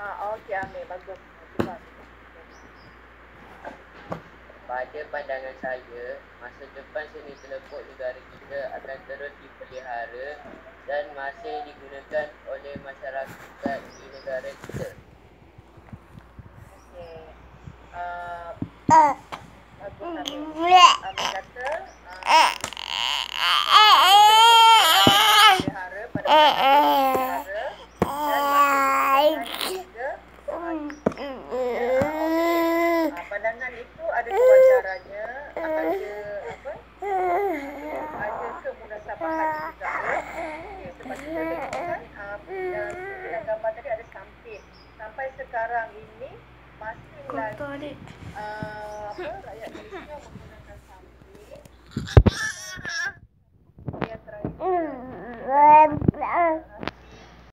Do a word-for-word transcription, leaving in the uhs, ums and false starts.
Ah, okey Amir, bagus. Cuba. Pada pandangan saya, masa depan seni teleport negara kita akan terus dipelihara dan masih digunakan oleh masyarakat di negara kita. Okey. Uh, bagus Amir. Amir kata uh, pelihara pada pelihara dan masih juga pandangan itu ada kewajarannya, ada apa? Ada kemunasabahan juga. Okey, sebab kita tengok kan uh, yang dalam gambar tadi ada sampit. Sampai sekarang ini masih lagi uh, apa rakyat Malaysia